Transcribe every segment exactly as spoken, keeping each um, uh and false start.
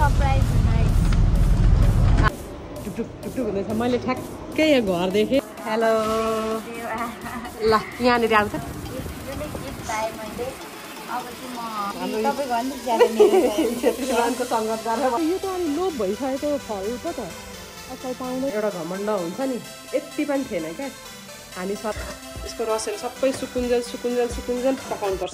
Surprise nice टुक टुक टुक हुँदैछ। मैले ठ्याक्कै यहाँ घर देखेँ। हेलो ल यहाँनिर आउँछ छेत्रीमानको सङ्गत गरेर यो त अनि लोभ भइसकेको फल पो त असल पाउँदै एउटा घमण्ड हुन्छ नि यति पनि थिएन क्या। हामी सब यसको रसहरू सबै सुकुन्जल सुकुन्जल सुकुन्जल पकाउनुपर्छ।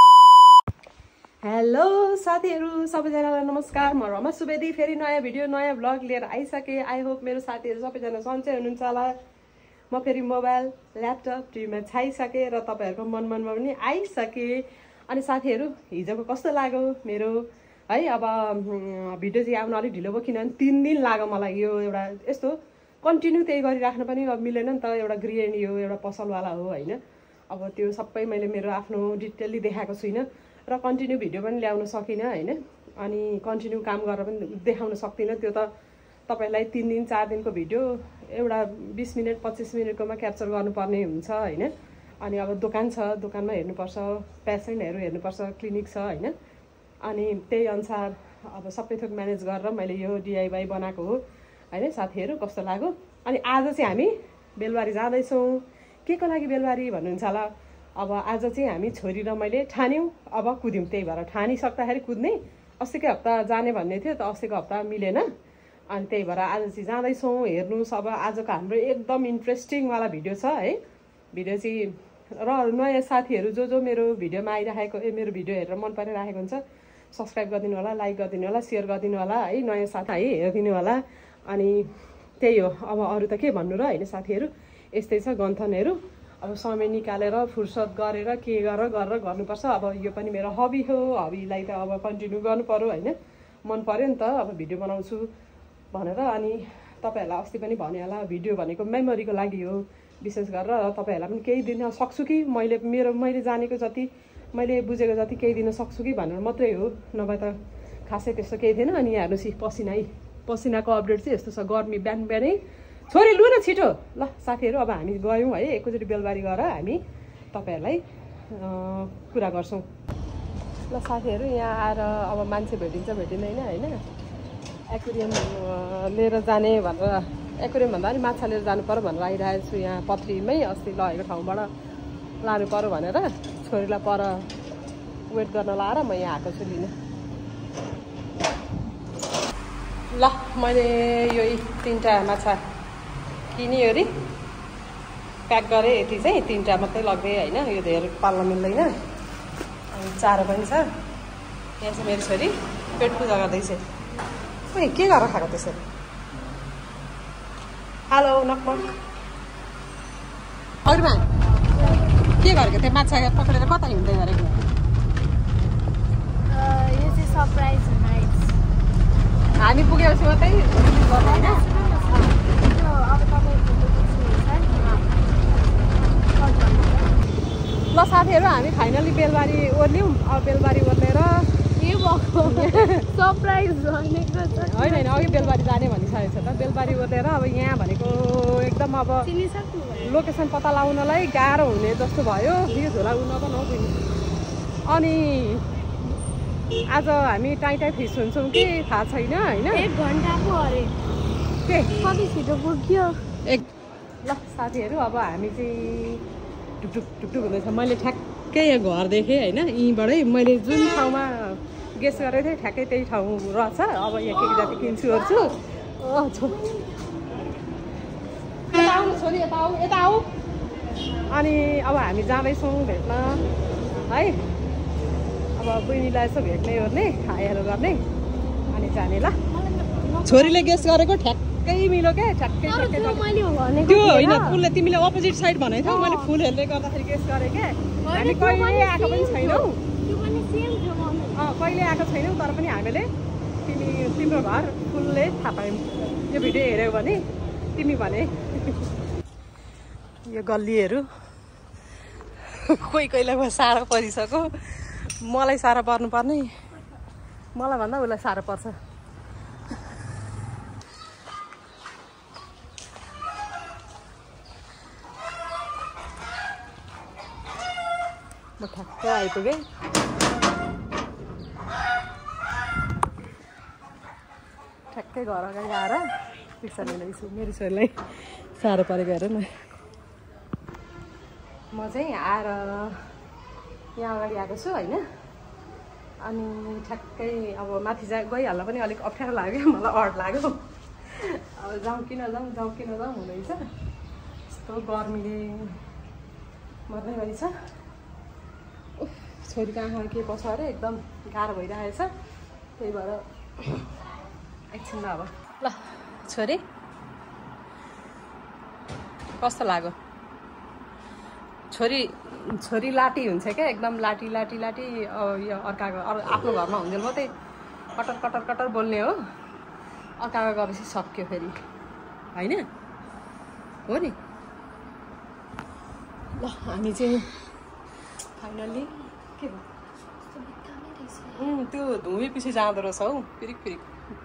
हेलो साथीहरू सबैजनालाई नमस्कार। म रमा सुवेदी फेरि नयाँ भिडियो नयाँ ब्लग लिएर आइसकेँ। आई होप मेरो साथीहरू सबैजना सन्चै हुनुहुन्छ होला। म फेरि मोबाइल ल्यापटप टिभीमा छाइसकेँ र तपाईँहरूको मन मनमा पनि आइसकेँ। अनि साथीहरू हिजोको कस्तो लाग्यो मेरो है। अब भिडियो चाहिँ आउन अलिक ढिलो भयो किनभने तिन दिन लाग्यो मलाई। यो एउटा यस्तो कन्टिन्यू त्यही गरिराख्न पनि अब मिलेन नि त। एउटा गृहिणी हो एउटा पसलवाला हो होइन। अब त्यो सबै मैले मेरो आफ्नो डिटेलली देखाएको छुइनँ र कन्टिन्यू भिडियो पनि ल्याउन सकिनँ होइन। अनि कन्टिन्यू काम गरेर पनि देखाउन सक्दिनँ। त्यो त तपाईँहरूलाई तिन दिन चार दिनको भिडियो एउटा बिस मिनट पच्चिस मिनटकोमा क्याप्चर गर्नुपर्ने हुन्छ होइन। अनि अब दोकान छ दोकानमा हेर्नुपर्छ पेसेन्टहरू हेर्नुपर्छ क्लिनिक छ होइन। अनि त्यही अनुसार अब सबै थोक म्यानेज गरेर मैले यो डिआइवाई बनाएको हो होइन। साथीहरू कस्तो लाग्यो। अनि आज चाहिँ हामी बेलबारी जाँदैछौँ। के को लागि बेलबारी भन्नुहुन्छ होला। अब आज चाहिँ हामी छोरी र मैले ठान्यौँ अब कुद्यौँ। त्यही भएर ठानिसक्दाखेरि कुद्ने। अस्तिकै हप्ता जाने भन्ने थियो त अस्तिको हप्ता मिलेन। अनि त्यही भएर आज चाहिँ जाँदैछौँ। हेर्नुहोस् अब आजको हाम्रो एकदम इन्ट्रेस्टिङवाला भिडियो छ है। भिडियो चाहिँ र नयाँ साथीहरू जो जो मेरो भिडियोमा आइरहेको ए मेरो भिडियो हेरेर मन परिरहेको हुन्छ सब्सक्राइब गरिदिनु होला लाइक गरिदिनु होला सेयर गरिदिनु होला है। नयाँ साथी है हेरिदिनु होला। अनि त्यही हो अब अरू त के भन्नु र होइन साथीहरू। यस्तै छ गन्थनहरू। अब समय निकालेर फुर्सद गरेर के गरेर गरेर गर्नुपर्छ। अब यो पनि मेरो हबी हो। हबीलाई त अब कन्टिन्यू गर्नु पऱ्यो होइन। मन पऱ्यो नि त अब भिडियो बनाउँछु भनेर। अनि तपाईँहरूलाई अस्ति पनि भने होला भिडियो भनेको मेमोरीको लागि हो विशेष गरेर। तपाईँहरूलाई पनि केही दिन सक्छु कि मैले मेरो मैले जानेको जति मैले बुझेको जति केही दिन सक्छु कि भनेर मात्रै हो। नभए त खासै त्यस्तो केही थिएन। अनि यहाँ हेर्नुहोस् पसिनै पसिनाको अपडेट चाहिँ यस्तो छ। गर्मी बिहान बिहानै छोरी लु न छिटो ल साथीहरू। अब हामी गयौँ है एकैचोटि बेलबारी गएर हामी तपाईँहरूलाई कुरा गर्छौँ ल साथीहरू। यहाँ आएर अब मान्छे भेटिन्छ भेटिँदैन होइन। एक्वेरियम लिएर जाने भनेर एक्वेरियम भन्दा पनि माछा लिएर जानु पऱ्यो भनेर आइरहेको छु। यहाँ पत्रीमै अस्ति लगेको ठाउँबाट लानु पऱ्यो भनेर छोरीलाई पर वेट गर्न लाएर म यहाँ आएको छु लिन। ल मैले यो तिनवटा माछा किनिओरि प्याक गरेँ। यति चाहिँ तिनवटा मात्रै लगिदिएँ होइन। यो धेरै पाल्न मिल्दैन। अनि चारो पनि छ। यहाँ चाहिँ मेरो छोरी पेट पूजा गर्दैछ। खोइ के गरेर खाएको त्यसरी। हेलो नकमक अरूमा के गरेको त्यो माछा पक्रेर कता हिँड्दै गरेको। यो चाहिँ सरप्राइज नाइस हामी पुगेपछि मात्रै होइन। ल साथीहरू हामी फाइनली बेलबारी ओर्ल्यौँ। अब बेलबारी ओर्लेर सरप्राइज भनेको होइन होइन अघि बेलबारी जाने भनिसकेको छ त। बेलबारी ओर्लेर अब यहाँ भनेको एकदम अब लोकेसन पत्ता लगाउनलाई गाह्रो हुने जस्तो भयो। यो झोला उन त नपुग्ने। अनि आज हामी टाइ टाइ फिस हुन्छौँ कि थाहा छैन होइन। एक घन्टा पो अरे के कति छिटो पुग्यो एक। ल साथीहरू अब हामी चाहिँ टुकटुक टुकटुक हुँदैछ। मैले ठ्याक्कै यहाँ घर देखेँ होइन। यहीँबाटै मैले जुन ठाउँमा गेस गरेको थिएँ ठ्याक्कै त्यही ठाउँ रहेछ। अब यहाँ के जाति किन्छु ओर्छु। छो यता आऊ छोरी यता आऊ यता आऊ। अनि अब हामी जाँदैछौँ भेट्न है। अब बहिनीलाई यसो भेट्ने ओर्ने खाएर गर्ने अनि जाने। ल छोरीले गेस गरेको ठ्याक्कै मिल्यो क्या। ठ्याक्कै त्यो होइन फुलले तिमीले अपोजिट साइड भनेको थियौ। मैले फुलहरूले गर्दाखेरि गेस गरेँ क्या। हामी कहिले आएको पनि छैनौँ। अँ कहिले आएको छैनौँ तर पनि हामीले तिमी तिम्रो घर फुलले थाहा पायौँ। यो भिडियो हेऱ्यौ भने तिमी भने यो गल्लीहरू कोही कोहीलाई साह्रो परिसक्यो। मलाई साह्रो पर्नुपर्ने मलाई भन्दा उसलाई साह्रो पर्छ। म ठ्याक्कै आइपुगेँ। ठ्याक्कै घर अगाडि आएर रिक्सा लिँदैछु मेरो छोरीलाई साह्रो परेको हेर न म चाहिँ आएर यहाँ अगाडि आएको छु होइन अनि ठ्याक्कै अब माथि जा गइहाल्न पनि अलिक अप्ठ्यारो लाग्यो मलाई अड लाग्यो अब जाउँ कि नजाउँ जाउँ कि नजाउँ हुँदैछ यस्तो गर्मीले मर्ने गरी छ छोरीको आँखा के पर्छ अरे एकदम गाह्रो भइरहेछ त्यही भएर एकछिनमा अब ल छोरी कस्तो लाग्यो छोरी छोरी लाटी हुन्छ क्या एकदम लाटी लाटी लाटी यो अर्काको अरू आफ्नो घरमा हुन्जेल मात्रै कटर कटर कटर बोल्ने हो अर्काको गएपछि सक्यो फेरि होइन हो नि ल हामी चाहिँ फाइनल्ली के भयो त्यो धुवी पछि जाँदो रहेछ हौ पिरिक पिरिक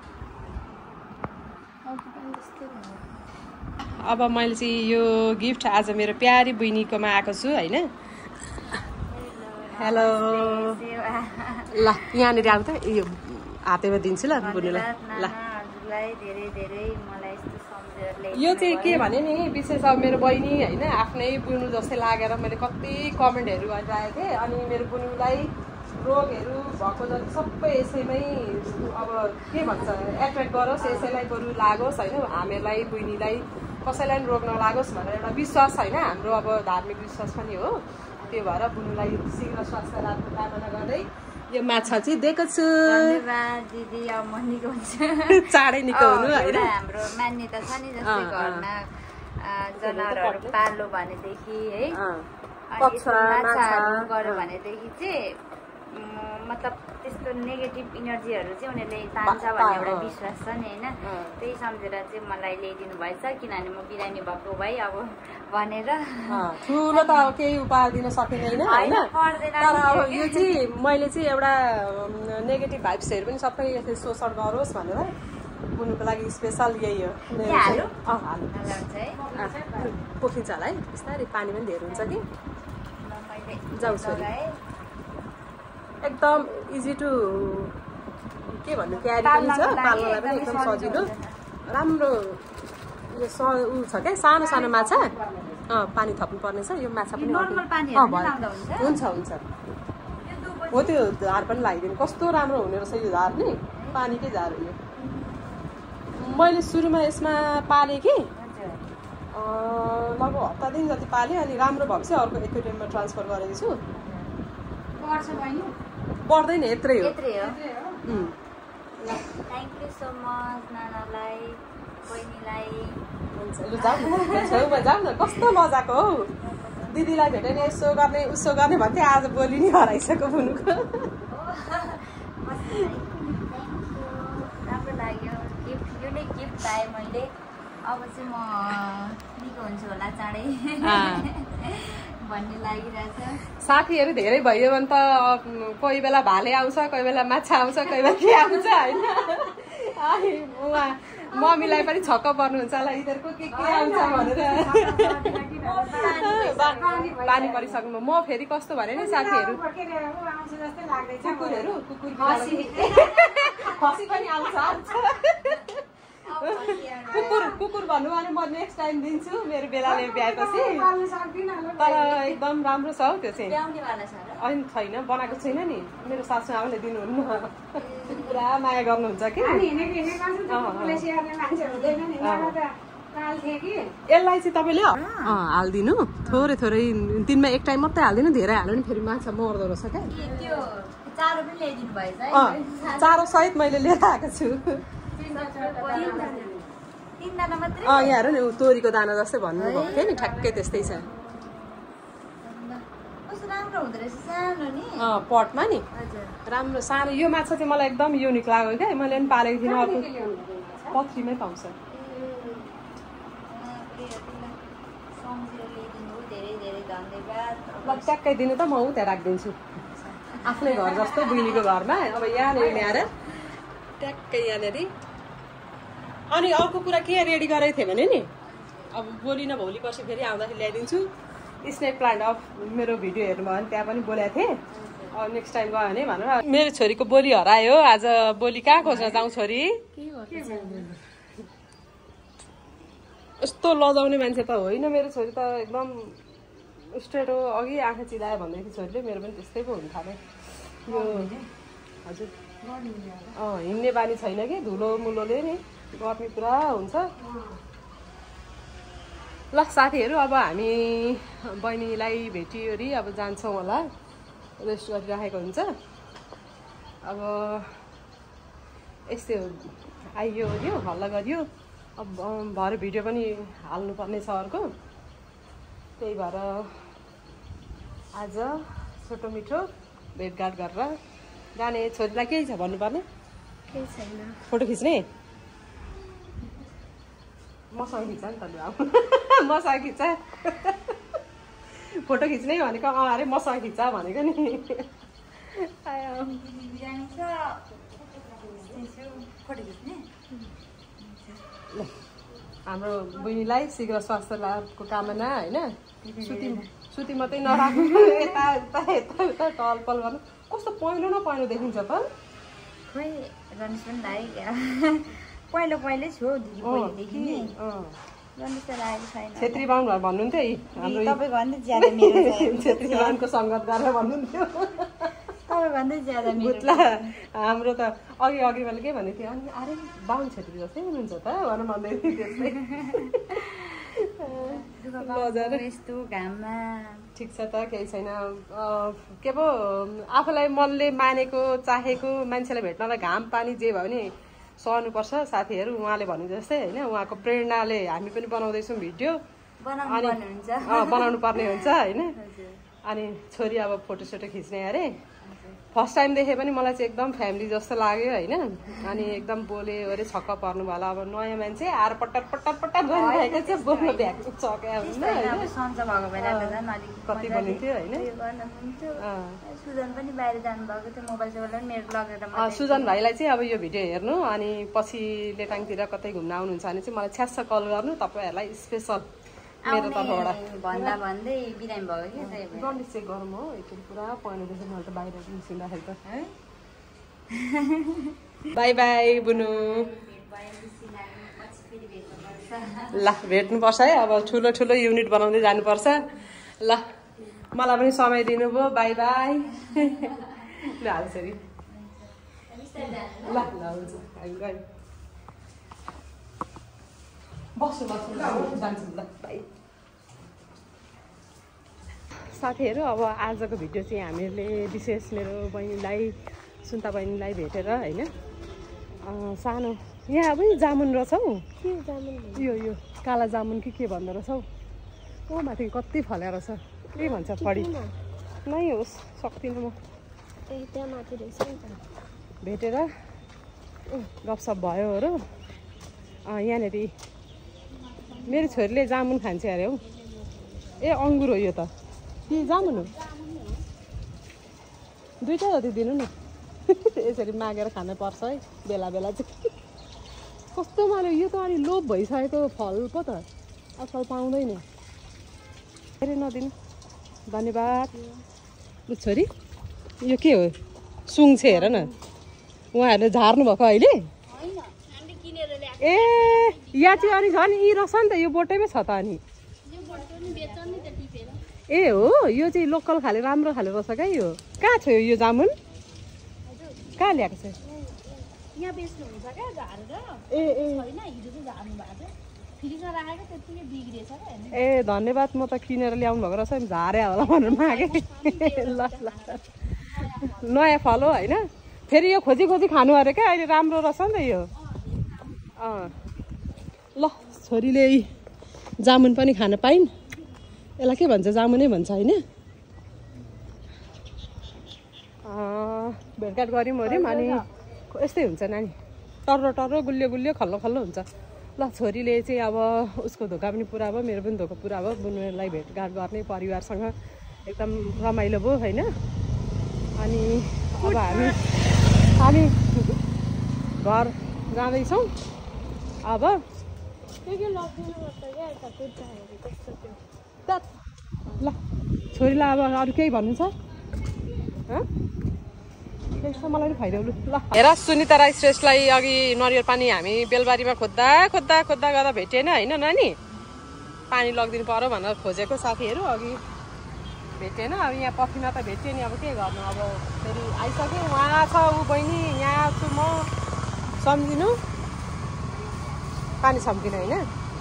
अब मैले चाहिँ यो गिफ्ट आज मेरो प्यारी बहिनीकोमा आएको छु होइन हेलो ल यहाँनिर आऊ त यो हातेमा दिन्छु ल बुनुलाई ल यो चाहिँ के भने नि विशेष अब मेरो बहिनी होइन आफ्नै बुनु जस्तै लागेर मैले कति कमेन्टहरू गरिरहेको थिएँ अनि मेरो बुनुलाई रोगहरू भएको जति सबै यसैमै अब के भन्छ एट्र्याक्ट गरोस् यसैलाई बरु लागोस् होइन हामीहरूलाई बहिनीलाई कसैलाई पनि रोग नलागोस् भनेर एउटा विश्वास होइन हाम्रो अब धार्मिक विश्वास पनि हो त्यो भएर बुनुलाई शीघ्र स्वास्थ्य लाभको कामना गर्दै यो माछा चाहिँ दिएको छु दिदी अब म निको हुन्छ चाँडै निको हुनु होइन हाम्रो मान्यता छ नि जस्तै घरमा जनावरहरू पाल्यो भनेदेखि है माछाहरू गर्यो भनेदेखि चाहिँ मतलब त्यस्तो नेगेटिभ इनर्जीहरू चाहिँ उनीहरूले तान्छ भन्ने एउटा विश्वास छ नि होइन त्यही सम्झेर चाहिँ मलाई ल्याइदिनु भएछ किनभने म बिरामी भएको भए अब भनेर ठुलो त अब केही उपहार दिन सकिँदैन होइन तर अब यो चाहिँ मैले चाहिँ एउटा नेगेटिभ भाइब्सहरू पनि सबै यसरी शोषण गरोस् भनेर बुनुको लागि स्पेसल यही हो पोखिन्छ होला है बिस्तारै पानी पनि धेरै हुन्छ कि जाउँ छोरी एकदम इजी टु के भन्नु क्यारी पनि छ पाल्नलाई पनि एकदम सजिलो राम्रो यो स ऊ छ क्या सानो सानो माछा अँ पानी थप्नु पर्ने छ यो माछा पनि हुन्छ हुन्छ हो त्यो झार पनि लगाइदिनु कस्तो राम्रो हुने रहेछ यो झार नि पानीकै झार हो यो मैले सुरुमा यसमा पालेँ कि लगभग हप्ता दिन जति पालेँ अनि राम्रो भएको चाहिँ अर्को एक्वेरियममा ट्रान्सफर गरेको छु पर्दैन यत्रै हो थ्याङ्क यू सो मच नानालाई बहिनीलाई लु जाऊ छेउमा जाऊ न कस्तो मजाको हौ दिदीलाई भेटेन यसो गर्ने उसो गर्ने भन्थे आज बोली नि हराइसक्यो बुनुको राम्रो लाग्यो गिफ्ट युनिक गिफ्ट पाएँ मैले अब चाहिँ म निको हुन्छु होला चाँडै भन्ने लागिरहेछ साथीहरू धेरै भयो भने त कोही बेला भाले आउँछ कोही बेला माछा आउँछ कोही बेला के आउँछ होइन उहाँ मम्मीलाई पनि छक्क पर्नुहुन्छ होला यिनीहरूको के के आउँछ भनेर पानी परिसक्नु म फेरि कस्तो भने नि साथीहरू कुकुरहरू कुकुर खसी पनि आउँछ कुकुर कुकुर भन्नु भने म नेक्स्ट टाइम दिन्छु मेरो बेलाले ब्याएपछि तर एकदम राम्रो छ हौ त्यो चाहिँ अहिले छैन बनाएको छैन नि मेरो सासु आमाले दिनुहुन्न पुरा माया गर्नुहुन्छ कि यसलाई चाहिँ तपाईँले हालिदिनु थोरै थोरै दिनमा एक टाइम मात्रै हालिदिनु धेरै हाल्यो नि फेरि माछा मर्दो रहेछ क्या चारो सहित मैले लिएर आएको छु यहाँ हेर नि तोरीको दाना जस्तै भन्नुभएको थियो नि ठ्याक्कै त्यस्तै छ पटमा नि राम्रो सानो यो माछा चाहिँ मलाई एकदम युनिक लाग्यो क्या मैले पनि पालेको थिइनँ अर्को पथरीमै पाउँछ ट्याक्कै दिनु त म उता राखिदिन्छु आफ्नै घर जस्तो बहिनीको घरमा अब यहाँनिर ल्याएर ट्याक्कै यहाँनिर अनि अर्को कुरा के रेडी गरेको थिएँ भने नि अब भोलि न भोलि पर्सि फेरि आउँदाखेरि ल्याइदिन्छु स्नेक प्लान्ट अफ मेरो भिडियो हेर्नुभयो भने त्यहाँ पनि बोलेको थिएँ। अब नेक्स्ट टाइम गयो भने भनेर मेरो छोरीको बोली हरायो। आज बोली कहाँ खोज्न जाउँ छोरी? यस्तो लजाउने मान्छे त होइन मेरो छोरी त, एकदम स्ट्रेट हो। अघि आँखा चिलायो भन्दै थियो छोरीले, मेरो पनि त्यस्तै पो हुन थाल्यो यो। हजुर अँ हिँड्ने बानी छैन कि, धुलो मुलोले नि गर्मी पुरा हुन्छ। ल साथीहरू, अब हामी बहिनीलाई भेटिओरी अब जान्छौँ होला, रेस्ट गरिराखेको हुन्छ। अब यस्तै हो, आइयो ओऱ्यो हल्ला गरियो। अब भरे भिडियो पनि हाल्नुपर्ने छ अर्को, त्यही भएर आज छोटो मिठो भेटघाट गरेर जाने। छोरीलाई केही छ भन्नुपर्ने? केही छैन। फोटो खिच्ने मसँग खिच्छ नि त, अब मसँग खिच्छ। फोटो खिच्ने भनेको अँ अरे मसँग खिच्छ भनेको नि। हाम्रो बहिनीलाई शीघ्र स्वास्थ्य लाभको कामना होइन। सुती सुती मात्रै नराख्नु, यता यता यता उता टलपल गर्नु। कस्तो पहेँलो न पहेँलो देखिन्छ त। खोइ रनिस पनि लाग्यो, पहिलो पहिल्यै छु दिदी पहिलेदेखि नै। रनिस त लागेको छैन। छेत्री बाहुन भन्नुहुन्थ्यो है हाम्रो, तपाईँभन्दा ज्यादा मेरो छेत्री बाहुनको सङ्गत गरेर भन्नुहुन्थ्यो। तपाईँभन्दा ज्यादा बुत्ला हाम्रो त अघि अघि मैले के भनेको थिएँ, अनि अरे बाहुन छेत्री जस्तै हुनुहुन्छ त भनेर भन्दै थिएँ। त्यस्तै यस्तो घाममा ठिक छ त, केही छैन। के पो आफूलाई मनले मानेको चाहेको मान्छेलाई भेट्नलाई घाम पानी जे भयो भने सहनुपर्छ साथीहरू। उहाँले भने जस्तै होइन, उहाँको प्रेरणाले हामी पनि बनाउँदैछौँ भिडियो, अनि बनाउनु पर्ने हुन्छ होइन। अनि छोरी अब फोटोसोटो खिच्ने अरे, फर्स्ट टाइम देखेँ पनि मलाई चाहिँ एकदम फ्यामिली जस्तो लाग्यो होइन। अनि एकदम बोले अरे छक्क पर्नु भयो। अब नयाँ मान्छे आएर पट्टर पट्टर पट्टर गरिरहेको चाहिँ बोल्न भ्याएको चक्या होइन, कति बोलिन्थ्यो होइन। सुजन पनि बाहिर जानुभएको थियो, मोबाइल सोबाइल पनि मेरो लगेर। सुजन भाइलाई चाहिँ अब यो भिडियो हेर्नु, अनि पछि लेटाङतिर कतै घुम्न आउनुहुन्छ भने चाहिँ मलाई छ्यास्स कल गर्नु, तपाईँहरूलाई स्पेसल मेरो तर्फबाट भन्दा भन्दै बिरामी भयो कि। जन्डिस चाहिँ गरम हो, एकचोटि पुरा पढ्नुदेखि मैले त बाहिर निस्किँदाखेरि त। बाई बाई बुनु, ल भेट्नुपर्छ है। अब ठुलो ठुलो युनिट बनाउँदै जानुपर्छ। ल मलाई पनि समय दिनुभयो, बाई बाई। ल हाल्छ नि, ल ल हुन्छ गयो। बस्नु बस्नु जान्छु ल, बाई। साथीहरू, अब आजको भिडियो चाहिँ हामीले विशेष मेरो बहिनीलाई, सुन्ता बहिनीलाई भेटेर होइन, सानो यहाँ पनि जामुन रहेछ हौ। के जामुन? यो यो काला जामुन कि के भन्दो रहेछ हौ। ओ माथि कति फल्या रहेछ, के भन्छ फडी नै होस्, सक्दिनँ म। ए त्यहाँ माथि रहेछ नि त। भेटेर गफसप भयोहरू। यहाँनिर मेरो छोरीले जामुन खान्छ अरे हौ। ए अङ्गुर हो यो त, के जामुन हो? दुईवटा जति दिनु न। यसरी मागेर खानु पर्छ है बेला बेला चाहिँ। कस्तो माले यो त अलि लोभ भइसकेको फल पो त, आजकल पाउँदैन। फेरि नदिनु, धन्यवाद। ल छोरी यो के हो? सुङ छ हेर न, उहाँहरूले झार्नु भएको अहिले। ए यहाँ चाहिँ अनि झन् यी रहेछ नि त, यो बोटैमा छ त। अनि ए हो, यो चाहिँ लोकल खाले राम्रो खाले रहेछ क्या। यो कहाँ छ यो जामुन? कहाँ ल्याएको छ? यहाँ बेच्नुहुन्छ क्या झारेर। ए ए होइन हिजो चाहिँ झार्नु भएको थियो, फ्रिजमा राखेको त्यतिकै बिग्रेछ क्या। ए धन्यवाद, म त किनेर ल्याउनु भएको रहेछ, झारे होला भनेर मागेँ। ल ल नयाँ फल हो होइन, फेरि यो खोजी खोजी खानु अरे क्या, अहिले राम्रो रहेछ नि त यो। अँ ल छोरीले जामुन पनि खान पाइन्, यसलाई के भन्छ? जामुनै भन्छ होइन। भेटघाट गऱ्यौँ ओऱ्यौँ, अनि यस्तै हुन्छ नानी, टर्रो टर्रो गुलियो गुलियो खल्लो खल्लो हुन्छ। ल छोरीले चाहिँ अब उसको धोका पनि पुरा भयो, मेरो पनि धोका पुरा भयो। बुनुलाई भेटघाट गर्ने परिवारसँग एकदम रमाइलो भयो होइन। अनि अब हामी हामी घर जाँदैछौँ। अब ल छोरीलाई अब अरू केही भन्नु छ मलाई पनि खुवाइदेऊ लु ल। हेर सुनिता राई श्रेष्ठलाई अघि नरिवल पानी हामी बेलबारीमा खोज्दा खोज्दा खोज्दा गर्दा भेटेन होइन नानी, पानी लगिदिनु पर्यो भनेर खोजेको साथीहरू, अघि भेटेन। अब यहाँ पखीमा त भेट्यो नि, अब के गर्नु, अब फेरि आइसक्यो। उहाँ छ ऊ बहिनी, यहाँ छु म, सम्झिनु पानी सम्झिनु होइन।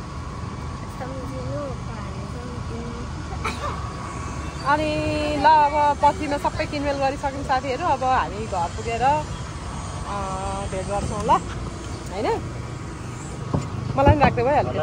अनि ल अब पछिमा सबै किनमेल गरिसक्यौँ साथीहरू, अब हामी घर पुगेर भेट गर्छौँ ल होइन। मलाई पनि राख्दै भइहाल्यो।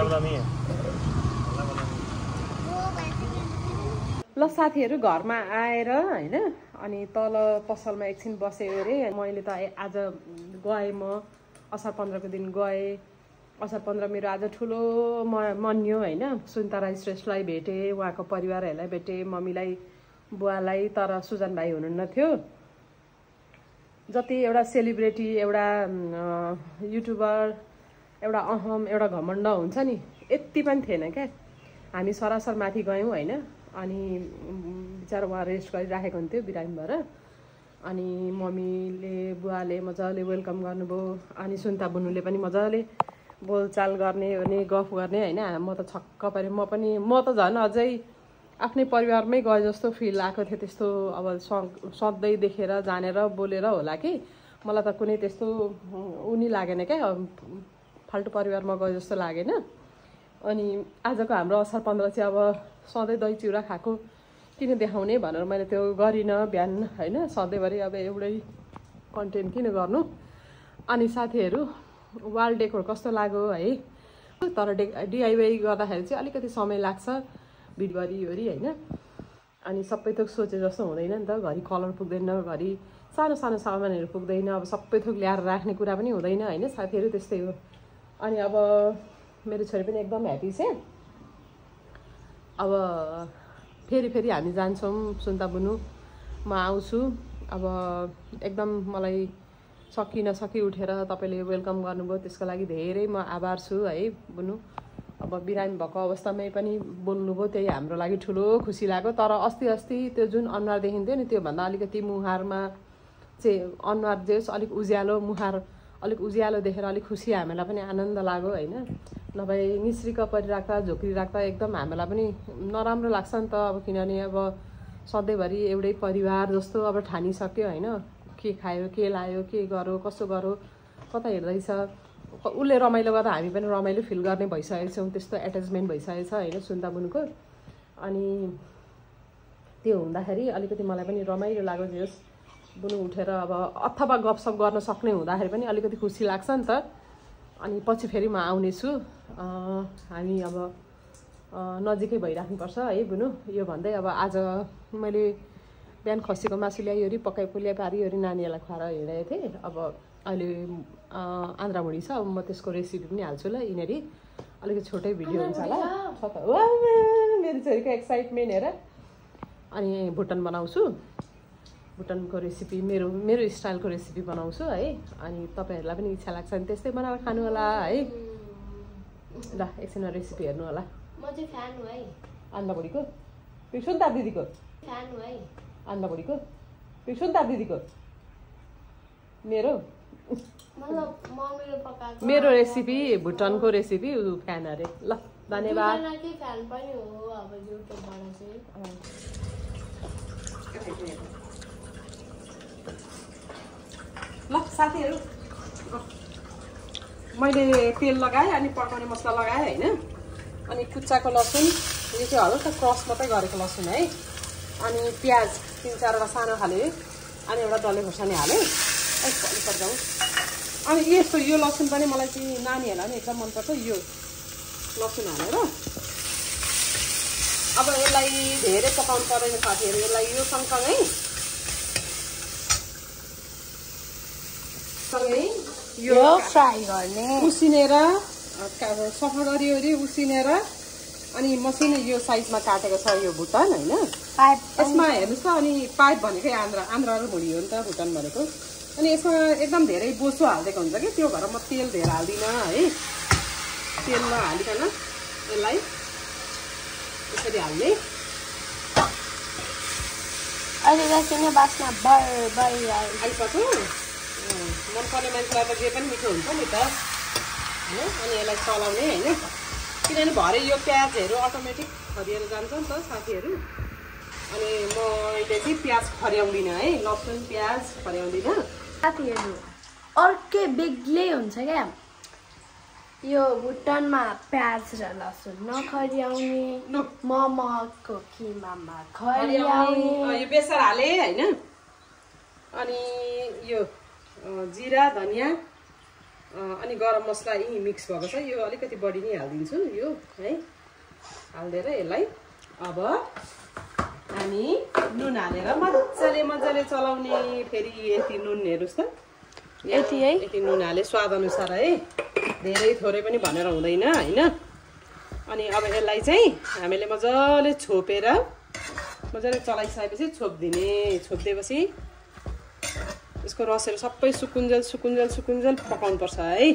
ल साथीहरू घरमा आएर होइन, अनि तल पसलमा एकछिन बसेँ अरे। मैले त आज गएँ, म असार पन्ध्रको दिन गएँ। असार पन्ध्र मेरो आज ठुलो म मन्यो होइन। सुनिता राई श्रेष्ठलाई भेटेँ, उहाँको परिवारहरूलाई भेटेँ, मम्मीलाई, बुवालाई। तर सुजन भाइ हुनुहुन्न थियो। जति एउटा सेलिब्रेटी, एउटा युट्युबर, एउटा अहम, एउटा घमण्ड हुन्छ नि, यति पनि थिएन क्या। हामी सरासर माथि गयौँ होइन। अनि बिचरा उहाँ रेस्ट गरिराखेको हुन्थ्यो बिरामी भएर। अनि मम्मीले, बुवाले मजाले वेलकम गर्नुभयो। अनि सुन्ता बुनुले पनि मजाले बोलचाल गर्ने भने गफ गर्ने होइन। म त छक्क परेँ। म पनि म त झन् अझै आफ्नै परिवारमै गए जस्तो फिल आएको थियो। त्यस्तो अब सधैँ देखेर जानेर बोलेर होला कि, मलाई त कुनै त्यस्तो उनी लागेन क्या, फाल्टु परिवारमा गए जस्तो लागेन। अनि आजको हाम्रो असार पन्ध्र चाहिँ अब सधैँ दही चिउरा खाएको किन देखाउने भनेर मैले त्यो गरिनँ बिहान होइन। सधैँभरि अब एउटै कन्टेन्ट किन गर्नु। अनि साथीहरू वाल डेकोर कस्तो लाग्यो है। तर डे डिआइवाई गर्दाखेरि चाहिँ अलिकति समय लाग्छ, बिट गरिवरी होइन। अनि सबै थोक सोचे जस्तो हुँदैन नि त, घरि कलर पुग्दैन, घरि सानो सानो सामानहरू पुग्दैन, अब सबै थोक ल्याएर राख्ने कुरा पनि हुँदैन होइन साथीहरू, त्यस्तै हो। अनि अब मेरो छोरी पनि एकदम ह्याप्पी छ। अब फेरि फेरि हामी जान्छौँ सुन्ता बुनु, म आउँछु। अब एकदम मलाई सकि नसकि उठेर तपाईँले वेलकम गर्नुभयो, त्यसको लागि धेरै म आभार छु है बुनु। अब बिरामी भएको अवस्थामै पनि बोल्नुभयो, त्यही हाम्रो लागि ठुलो खुसी लाग्यो। तर अस्ति अस्ति त्यो जुन अनुहार देखिन्थ्यो नि, त्योभन्दा अलिकति मुहारमा चाहिँ अनुहार जे होस् अलिक उज्यालो, मुहार अलिक उज्यालो देखेर अलिक खुसी हामीलाई पनि आनन्द लाग्यो होइन। नभए निस्रिक परिराख्दा झोक्रिराख्दा एकदम हामीलाई पनि नराम्रो लाग्छ नि त। अब किनभने अब सधैँभरि एउटै परिवार जस्तो अब ठानिसक्यो होइन। के खायो, के लायो, के गर्यो, कसो गर्यो, कता हेर्दैछ, उसले रमाइलो गर्दा हामी पनि रमाइलो फिल गर्ने भइसकेको छौँ। त्यस्तो एट्याचमेन्ट भइसकेको छ होइन सुन्ता बुनुको। अनि त्यो हुँदाखेरि अलिकति मलाई पनि रमाइलो लाग्यो। जे होस् बुनु उठेर अब अथवा गफसफ गर्न सक्ने हुँदाखेरि पनि अलिकति खुसी लाग्छ नि त। अनि पछि फेरि म आउनेछु। हामी अब नजिकै भइराख्नुपर्छ है बुनु। यो भन्दै अब आज मैले बिहान खसीको मासु ल्याइवरी पकाइ पुल्याइ पारिवरी नानीहरूलाई खुवाएर हिँडेको थिएँ। अब अहिले आन्द्रामुढी छ, अब म त्यसको रेसिपी पनि हाल्छु ल यिनीहरू। अलिकति छोटै भिडियो हुन्छ होला छ त। वा मेरो छोरीको एक्साइटमेन्ट हेर। अनि भुटन बनाउँछु, भुटनको रेसिपी मेरो मेरो स्टाइलको रेसिपी बनाउँछु है। अनि तपाईँहरूलाई पनि इच्छा लाग्छ भने त्यस्तै बनाएर खानु होला है। ल एकछिनमा रेसिपी हेर्नु होला। म चाहिँ फ्यान हो है अन्नबुढीको, सुन्ता दिदीको फ्यान हो है। अन्नबुढीको सुन्ता दिदीको मेरो मतलब मम्मीले पकाएको मेरो रेसिपी भुटनको रेसिपी उ फ्यान अरे। ल धन्यवाद। के फ्यान पनि हो अब युट्युबबाट चाहिँ। ल साथीहरू मैले तेल लगाएँ, अनि पकाउने मसला लगाएँ होइन। अनि कुच्चाको लसुन, यो चाहिँ हल्का क्रस मात्रै गरेको लसुन है। अनि प्याज तिन चारवटा सानो हालेँ, अनि एउटा डल्ले खोर्सानी हालेँ। अलिक जाउँ। अनि यस्तो यो लसुन पनि मलाई चाहिँ नानीहरूलाई पनि एकदम मनपर्छ यो लसुन हालेर। अब यसलाई धेरै पकाउनु पर्दैन साथीहरू, यसलाई यो सँगसँगै सँगै यो फ्राई गर्ने, उसिनेर सफा गरिवरी उसिनेर अनि मसिनो यो साइजमा काटेको छ यो भुटन होइन। यसमा हेर्नुहोस् त, अनि पाइप भनेकै आन्द्रा आन्द्रा र भुँडी हो नि त भुटन भनेको। अनि यसमा एकदम धेरै बोसो हालिदिएको हुन्छ कि, त्यो भएर म तेल धेरै हाल्दिनँ है। तेल नहालिकन यसलाई यसरी हाल्ने। अहिले राख्ने बास्ना बर बर आइसक्यो मनपर्ने मान्छेलाई त जे पनि मिठो हुन्छ नि त होइन अनि यसलाई चलाउने होइन किनभने भरे यो प्याजहरू अटोमेटिक खरिएर जान्छ नि त साथीहरू अनि म अहिले चाहिँ प्याज खर्याउँदिनँ है लसुन प्याज खर्याउँदिनँ साथीहरू अर्कै बेग्लै हुन्छ क्या यो भुटानमा प्याज र लसुन नखर्याउने मोमोको किमामा खर्याउने यो बेसार हाले होइन अनि यो जिरा धनियाँ अनि गरम मसला यी मिक्स भएको छ यो अलिकति बढी नै हालिदिन्छु यो है हालिदिएर यसलाई अब हामी नुन हालेर मजाले मजाले चलाउने फेरि यति नुन हेर्नुहोस् त यति है यति नुन हाले स्वाद अनुसार है धेरै थोरै पनि भनेर हुँदैन होइन अनि अब यसलाई चाहिँ हामीले मजाले छोपेर मजाले चलाइसकेपछि छोपिदिने छोपिदिएपछि यसको रसहरू सबै सुकुन्जल सुकुन्जल सुकुन्जल पकाउनुपर्छ है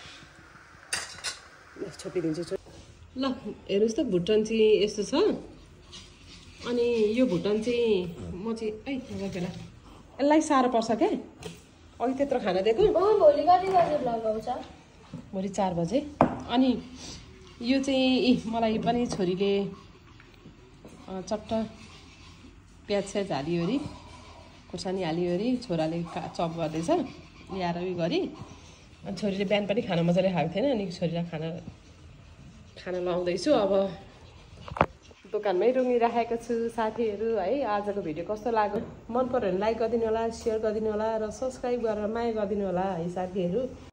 छोपिदिन्छु ल हेर्नुहोस् त भुटन चाहिँ यस्तो छ अनि यो भुटन चाहिँ म चाहिँ है बेला यसलाई साह्रो पर्छ क्या अघि त्यत्रो खाना दिएको भोलि कति बजे भ्लग आउँछ भोलि चार बजे अनि यो चाहिँ मलाई पनि छोरीले चट्ट प्याज स्याज हालियो अरे खुर्सानी हालियो अरे छोराले चप गर्दैछ ल्याएर उयो गरी अनि छोरीले बिहान पनि खाना मजाले खाएको थिएन अनि छोरीलाई खाना खाना लाउँदैछु अब दोकानमै रुँगिराखेको छु साथीहरू है आजको भिडियो कस्तो लाग्यो मन पर्यो भने लाइक गरिदिनु होला सेयर गरिदिनु होला र सब्सक्राइब गरेर माया गरिदिनु होला है साथीहरू